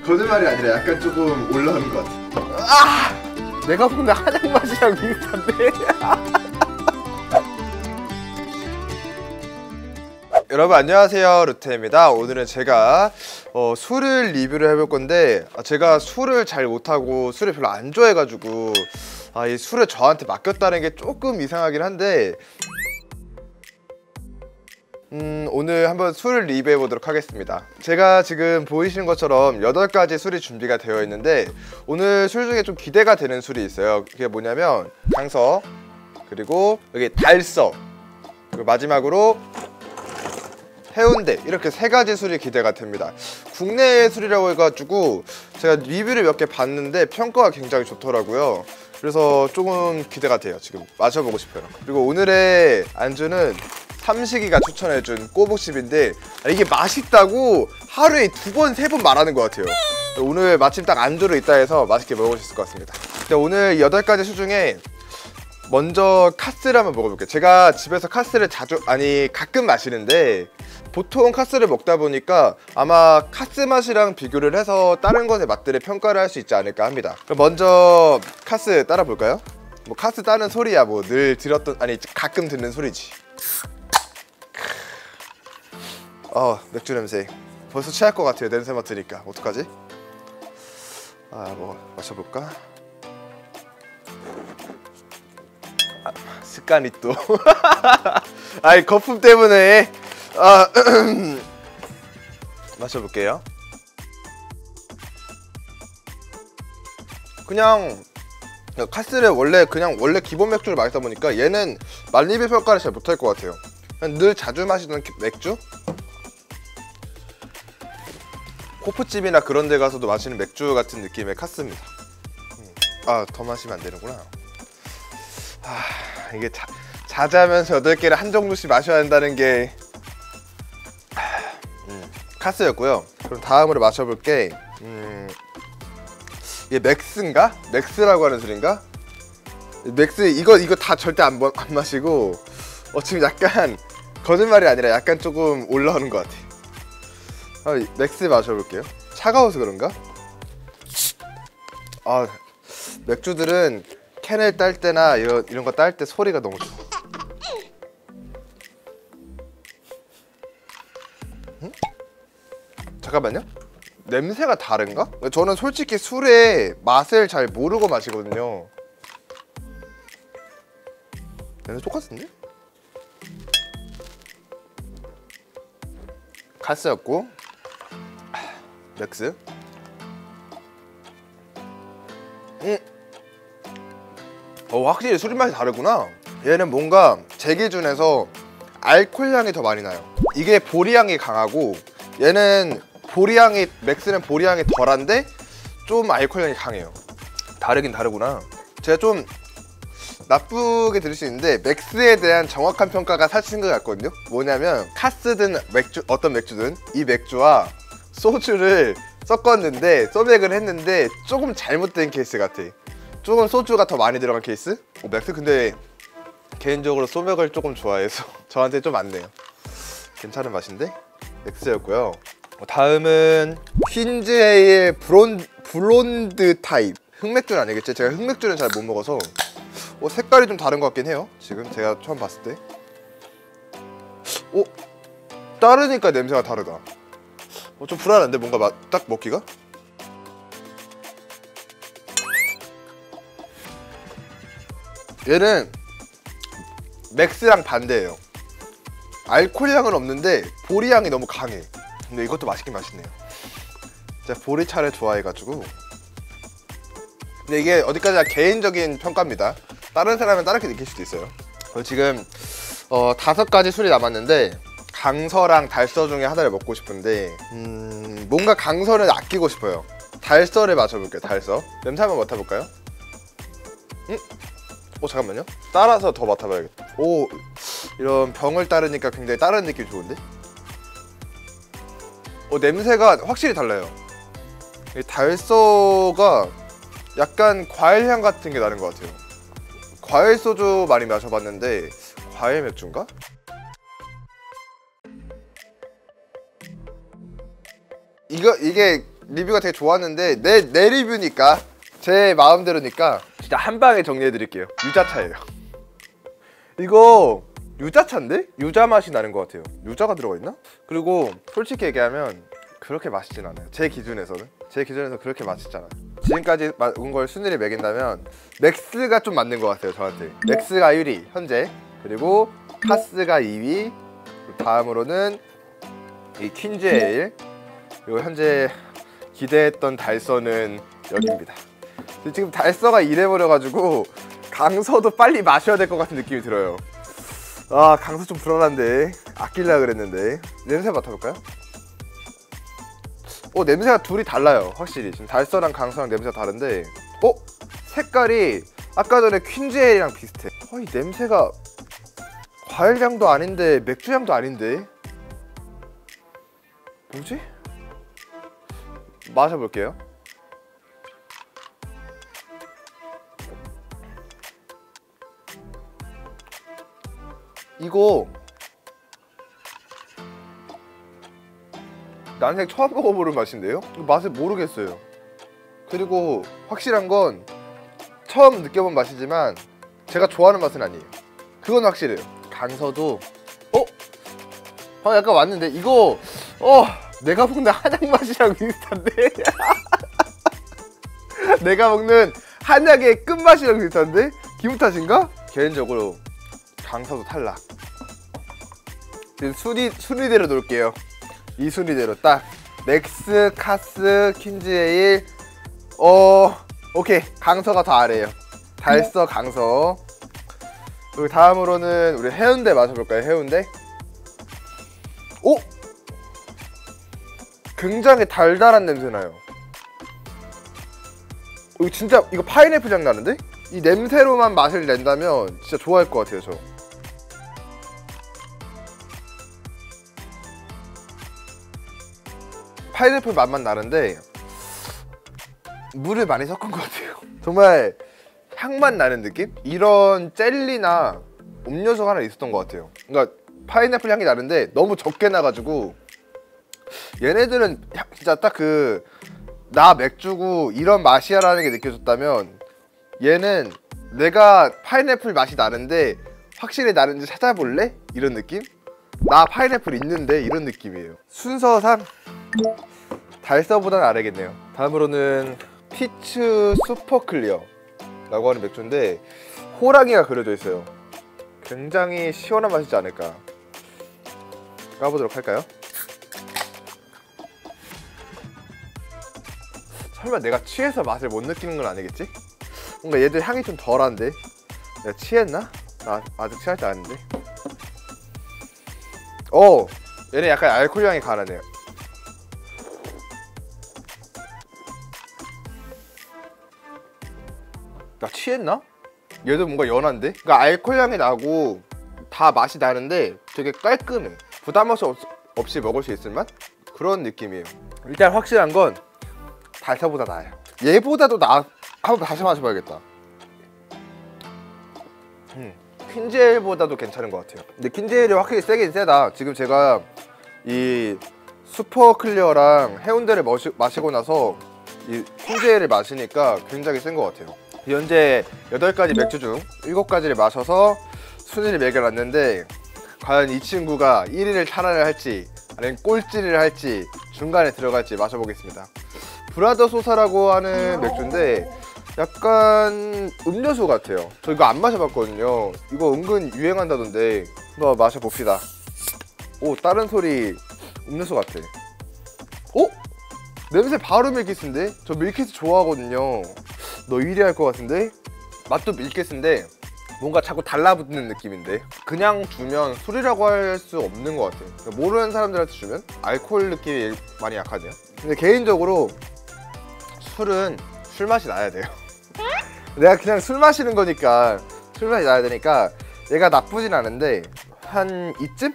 거짓말이 아니라 약간 조금 올라오는 것 같아. 내가 보는 한약 맛이랑 비슷한데? 여러분 안녕하세요, 루테입니다. 오늘은 제가 술을 리뷰를 해볼 건데 제가 술을 잘 못하고 술을 별로 안 좋아해가지고 이 술을 저한테 맡겼다는 게 조금 이상하긴 한데 오늘 한번 술을 리뷰해 보도록 하겠습니다. 제가 지금 보이시는 것처럼 8가지 술이 준비가 되어 있는데 오늘 술 중에 좀 기대가 되는 술이 있어요. 그게 뭐냐면 강서, 그리고 여기 달서, 그리고 마지막으로 해운대, 이렇게 3가지 술이 기대가 됩니다. 국내 술이라고 해가지고 제가 리뷰를 몇 개 봤는데 평가가 굉장히 좋더라고요. 그래서 조금 기대가 돼요. 지금 마셔보고 싶어요. 그리고 오늘의 안주는 삼식이가 추천해준 꼬북십인데 이게 맛있다고 하루에 2번, 3번 말하는 것 같아요. 오늘 마침 딱 안주로 있다 해서 맛있게 먹을 수 있을 것 같습니다. 근데 오늘 8가지 술 중에 먼저 카스를 한번 먹어볼게요. 제가 집에서 카스를 가끔 마시는데 보통 카스를 먹다 보니까 아마 카스 맛이랑 비교를 해서 다른 것의 맛들의 평가를 할 수 있지 않을까 합니다. 그럼 먼저 카스 따라 볼까요? 뭐 카스 따는 소리야 뭐 늘 들었던, 가끔 듣는 소리지. 맥주 냄새. 벌써 취할 것 같아요. 냄새 맡으니까. 어떡하지? 뭐 마셔볼까? 습관이 또 거품 때문에 마셔볼게요. 그냥 카스를 원래 기본 맥주를 마시다 보니까 얘는 만리뷰 평가를 잘 못할 것 같아요. 그냥 늘 자주 마시던 맥주? 코프집이나 그런 데 가서도 마시는 맥주 같은 느낌의 카스입니다. 더 마시면 안 되는구나. 이게 자자면서 8개를 한 정도씩 마셔야 한다는 게 카스였고요. 그럼 다음으로 마셔볼 게 이게 맥스인가? 맥스라고 하는 술인가? 맥스 이거 다 절대 안 마시고 지금 약간 거짓말이 아니라 약간 조금 올라오는 것 같아. 맥스 마셔볼게요. 차가워서 그런가? 맥주들은 캔을 딸 때나 이런 거 딸 때 소리가 너무 좋아. 잠깐만요. 냄새가 다른가? 저는 솔직히 술의 맛을 잘 모르고 마시거든요. 냄새 똑같은데? 카스였고 맥스. 확실히 술 맛이 다르구나. 얘는 뭔가 제 기준에서 알코올 향이 더 많이 나요. 이게 보리향이 강하고 얘는 맥스는 보리향이 덜한데 좀 알코올 향이 강해요. 다르긴 다르구나. 제가 좀 나쁘게 들을 수 있는데 맥스에 대한 정확한 평가가 사실인 것 같거든요. 뭐냐면 카스든 어떤 맥주든 이 맥주와 소주를 섞었는데 소맥을 했는데 조금 잘못된 케이스 같아. 조금 소주가 더 많이 들어간 케이스? 맥스 근데 개인적으로 소맥을 조금 좋아해서 저한테 좀 맞네요. 괜찮은 맛인데? 맥스였고요. 다음은 퀸즈에일 블론드 타입. 흑맥주는 아니겠지? 제가 흑맥주는 잘 못 먹어서 색깔이 좀 다른 것 같긴 해요. 지금 제가 처음 봤을 때 따르니까 냄새가 다르다. 좀 불안한데 뭔가 딱 먹기가? 얘는 맥스랑 반대예요. 알코올 향은 없는데 보리 향이 너무 강해. 근데 이것도 맛있긴 맛있네요. 제가 보리차를 좋아해가지고. 근데 이게 어디까지나 개인적인 평가입니다. 다른 사람은 다르게 느낄 수도 있어요. 지금 5가지 술이 남았는데 강서랑 달서 중에 하나를 먹고 싶은데 뭔가 강서를 아끼고 싶어요. 달서를 마셔볼게요. 달서 냄새 한번 맡아볼까요? 잠깐만요. 따라서 더 맡아봐야겠다. 이런 병을 따르니까 굉장히 다른 느낌이 좋은데? 냄새가 확실히 달라요. 달서가 약간 과일향 같은 게 나는 것 같아요. 과일 소주 많이 마셔봤는데 과일 맥주인가? 이게 리뷰가 되게 좋았는데 내 리뷰니까 제 마음대로니까 진짜 한 방에 정리해 드릴게요. 유자차예요. 이거 유자차인데? 유자 맛이 나는 것 같아요. 유자가 들어가 있나? 그리고 솔직히 얘기하면 그렇게 맛있진 않아요. 제 기준에서는 그렇게 맛있지 않아요. 지금까지 먹은 걸 순위를 매긴다면 맥스가 좀 맞는 것 같아요. 저한테 맥스가 1위 현재, 그리고 카스가 2위, 다음으로는 이 퀸즈에일, 그리고 현재 기대했던 달서는 여기입니다. 지금 달서가 이래버려가지고 강서도 빨리 마셔야 될 것 같은 느낌이 들어요. 아, 강서 좀 불안한데 아끼려고 그랬는데. 냄새 맡아볼까요? 냄새가 둘이 달라요. 확실히 지금 달서랑 강서랑 냄새가 다른데 색깔이 아까 전에 퀸즈에일이랑 비슷해. 이 냄새가 과일향도 아닌데 맥주향도 아닌데 뭐지? 마셔볼게요. 이거 난생 처음 먹어보는 맛인데요? 맛을 모르겠어요. 그리고 확실한 건 처음 느껴본 맛이지만 제가 좋아하는 맛은 아니에요. 그건 확실해요. 강서도 약간 왔는데 이거 내가 먹는 한약 맛이랑 비슷한데? 내가 먹는 한약의 끝맛이랑 비슷한데? 기분 탓인가? 개인적으로 강서도 탈락. 지금 순위대로 놓을게요. 이 순위대로 딱 맥스, 카스, 퀸즈에일. 오케이, 강서가 더 아래에요. 달서, 강서. 그리고 다음으로는 우리 해운대 마셔볼까요? 해운대. 굉장히 달달한 냄새 나요. 이거 진짜 이거 파인애플 향 나는데? 이 냄새로만 맛을 낸다면 진짜 좋아할 것 같아요. 저 파인애플 맛만 나는데 물을 많이 섞은 것 같아요. 정말 향만 나는 느낌? 이런 젤리나 음료수가 하나 있었던 것 같아요. 그러니까 파인애플 향이 나는데 너무 적게 나가지고 얘네들은 진짜 딱 나 맥주고 이런 맛이야 라는 게 느껴졌다면, 얘는 내가 파인애플 맛이 나는데 확실히 나는지 찾아볼래? 이런 느낌? 나 파인애플 있는데 이런 느낌이에요. 순서상 달서보다는 아래겠네요. 다음으로는 피츠 슈퍼 클리어 라고 하는 맥주인데 호랑이가 그려져 있어요. 굉장히 시원한 맛이지 않을까. 까보도록 할까요? 설마 내가 취해서 맛을 못 느끼는 건 아니겠지? 뭔가 얘들 향이 좀 덜한데 내가 취했나? 나 아직 취할 때 아닌데. 얘네 약간 알코올 향이 강하네요. 나 취했나? 얘도 뭔가 연한데? 그러니까 알코올 향이 나고 다 맛이 나는데 되게 깔끔해. 부담 없이 먹을 수 있을 맛? 그런 느낌이에요. 일단 확실한 건 달서보다 나아요. 얘보다도 한번 다시 마셔봐야겠다. 퀸즈에일보다도 괜찮은 것 같아요. 근데 퀸즈에일이 확실히 세긴 세다. 지금 제가 이 슈퍼 클리어랑 해운대를 마시고 나서 이 퀸즈에일을 마시니까 굉장히 센 것 같아요. 현재 8가지 맥주 중 7가지를 마셔서 순위를 매겨놨는데 과연 이 친구가 1위를 탈환을 할지 아니면 꼴찌를 할지 중간에 들어갈지 마셔보겠습니다. 브라더 소사라고 하는 맥주인데 약간 음료수 같아요. 저 이거 안 마셔봤거든요. 이거 은근 유행한다던데 한번 마셔봅시다. 다른 소리 음료수 같아. 냄새 바로 밀키스인데? 저 밀키스 좋아하거든요. 너 1위 할 것 같은데? 맛도 밀키스인데 뭔가 자꾸 달라붙는 느낌인데 그냥 주면 술이라고 할 수 없는 것 같아요. 그러니까 모르는 사람들한테 주면 알코올 느낌이 많이 약하네요. 근데 개인적으로 술은 술맛이 나야 돼요. 내가 그냥 술 마시는 거니까 술맛이 나야 되니까 얘가 나쁘진 않은데 한 이쯤?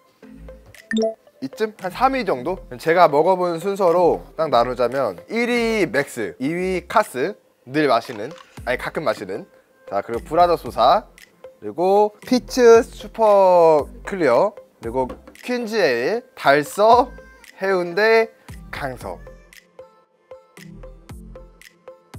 한 3위 정도? 제가 먹어본 순서로 딱 나누자면 1위 맥스, 2위 카스, 늘 마시는, 아니 가끔 마시는, 자 그리고 브라더 소사, 그리고 피츠 슈퍼 클리어, 그리고 퀸즈에일, 달서, 해운대, 강서.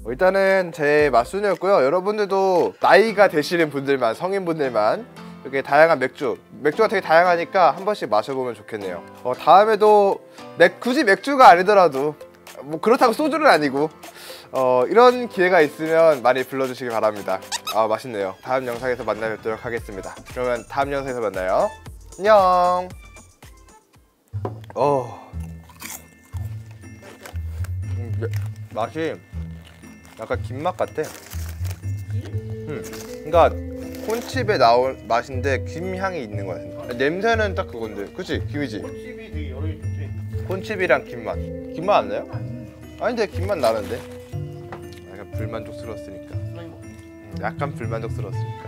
일단은 제 맛순이었고요. 여러분들도 나이가 되시는 분들만, 성인분들만 이렇게 다양한 맥주가 되게 다양하니까 한 번씩 마셔보면 좋겠네요. 다음에도 굳이 맥주가 아니더라도 뭐 그렇다고 소주는 아니고 이런 기회가 있으면 많이 불러주시기 바랍니다. 맛있네요. 다음 영상에서 만나 뵙도록 하겠습니다. 그러면 다음 영상에서 만나요. 안녕. 맛이 약간 김맛 같아. 그러니까 콘칩에 나온 맛인데 김 향이 있는 거 같아. 냄새는 딱 그건데, 그치? 김이지? 콘칩이 되게 여러 개 좋지. 콘칩이랑 김맛. 김맛 안 나요? 아닌데 김맛 나는데. 약간 불만족스러웠으니까. 약간 불만족스러웠으니까.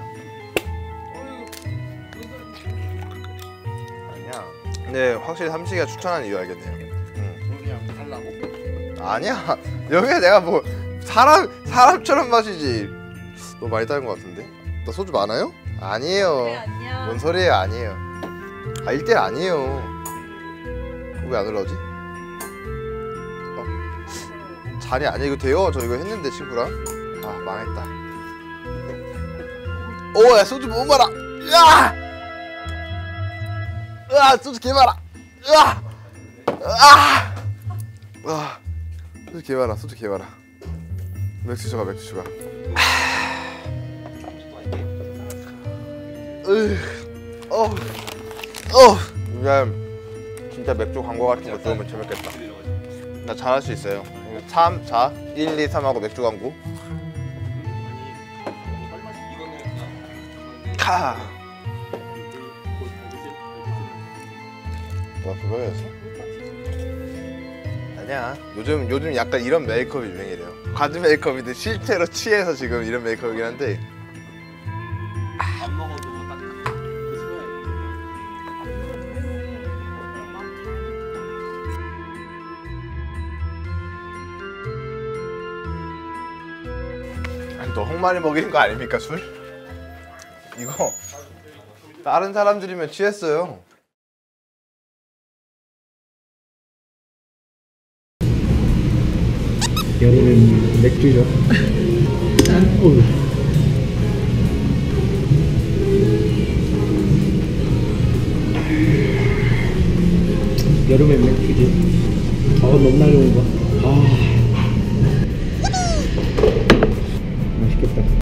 아니야. 근데 확실히 삼식이가 추천하는 이유 알겠네요. 그냥 달라고. 아니야. 여기에 내가 뭐 사람처럼 마시지. 너 많이 따른 것 같은데? 나 소주 많아요? 아니에요. 네, 안녕. 뭔 소리예요? 아니에요. 1대1 아니에요. 왜 안 올라오지? 자리 아니야. 이거 돼요? 저 이거 했는데 친구랑. 망했다. 야 소주 너무 많아. 야! 소주 개 많아. 소주 개 많아. 맥주 추가. 진짜 맥주 광고 같은 거 들어오면 재밌겠다. 나 잘할 수 있어요. 3, 4, 1, 2, 3하고 맥주 광고. 나 그거 해야지. 아니야. 요즘 약간 이런 메이크업이 유행이래요. 가드 메이크업인데 실제로 취해서 지금 이런 메이크업이긴 한데. 안 먹어도 딱그 아니 너무 많이 먹이는 거 아닙니까 술? 이거 다른 사람들이면 취했어요. 여름엔 맥주죠. 여름엔 맥주지. 너무 날 좋은 거.